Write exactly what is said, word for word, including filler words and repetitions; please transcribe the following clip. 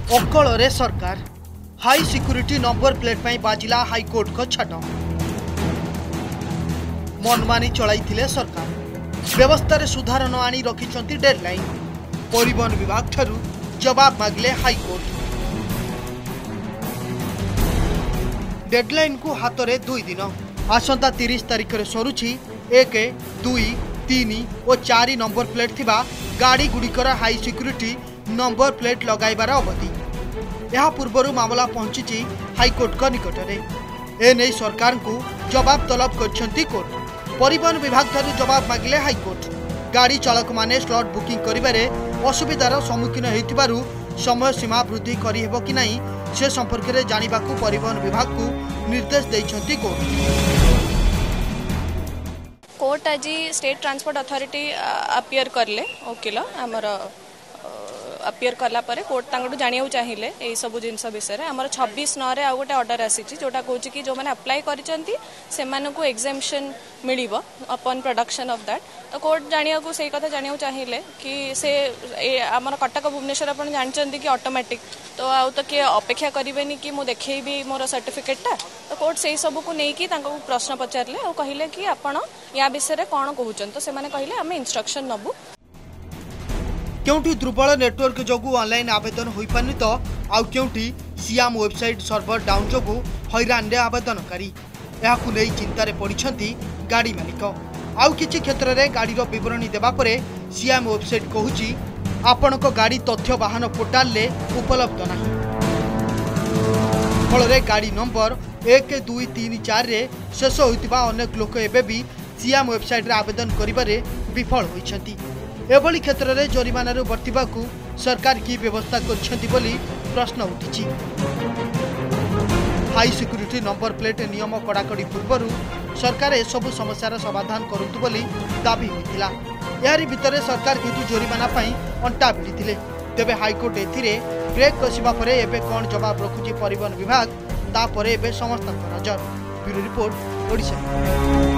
अकल सरकार high security number plate पर बाजिला हाईकोर्ट को छाट मनमानी चलाई सरकार व्यवस्था सुधार न आनी रखिंट डेडलाइन परिवहन विभाग ठारू जवाब मागिले हाईकोर्ट डेडलाइन को हाथ में दुई दिन आसंता तीस तारिख में सरुची एक दुई तीन और चार नंबर प्लेट थिबा गाड़ी गुड़िकर हाई सिक्यूरिटी नंबर प्लेट लगाइबार अवधि यह पूर्व मामला पहुंची हाईकोर्ट का निकट में एने सरकार को जवाब तलब कर कोर्ट परिवहन विभाग ठारू जवाब मागिले हाईकोर्ट गाड़ी चालक माने स्लॉट बुकिंग करिबारे असुविधार सम्मुखीन होइतिबारु समय सीमा वृद्धि करि हेबो कि नहीं से संपर्क में जानिबाकू परिवहन विभाग को निर्देश देइछंती कोर्ट कोर्ट आज स्टेट ट्रांसपोर्ट अथॉरिटी अपियर करले वकिल आमर अपियर कला परे कोर्ट तांगडू जानियो चाहिए ए सब जिनस विषय आमर छब्बीस नौ रे आ गोटे ऑर्डर आसी जोटा कहूँ कि जो मैंने अप्लाई करिसेंती सेमानकू एग्जामिशन मिलिबो अपन प्रोडक्शन ऑफ दैट तो कोर्ट जानिया को सही कथा जानियो चाहिए कि से आमर कटक भुवनेश्वर अपन जानचंती कि ऑटोमेटिक तो आउ तो किए अपेक्षा करेनि कि मु देखैबी मोर सर्टिफिकेटटा तो कोर्ट से सब को नहीं कि तांको प्रश्न पचारले और कहले कि आपण या विषय कौन कहउचन तो से माने कहले आमे इंस्ट्रक्शन नबु क्योंटी दुर्बल नेटवर्क जोगु ऑनलाइन आवेदन होई पानी तो आउ क्योंटी सियाम वेबसाइट सर्वर डाउन जोगु हैरान रे आवेदनकारी याकु नै चिंतारे पड़िछंती गाड़ी मालिक आउ किछि क्षेत्र रे गाड़ीर विवरणी देबा परे सियाम वेबसाइट कहूची आपनक गाड़ी तथ्य वाहन पोर्टाल ले उपलब्ध नाही फल रे गाड़ी नंबर एक दुई तीन चार रे शेष होइतिबा अनेक लोक एबे भी सियाम वेबसाइट रे आवेदन करिबारे विफल होइछंती एभली क्षेत्र में जरिमाना बर्तिबा को सरकार की व्यवस्था करछंती बोली प्रश्न उठी हाई सिक्यूरिटी नंबर प्लेट नियम कड़ाकड़ी पूर्व सरकार एसबू समस्यार समाधान करंतु बोली दाबी होइतिला यारी भितर सरकार किंतु जरिमाना पाई अंटा भिड़िथिले तेबे हाईकोर्ट एथिरे ब्रेक कसिबा परे एबे कोन जवाब रखुची परिवहन विभाग ता परे एबे समस्त नजर ब्यूरो रिपोर्ट ओडिशा।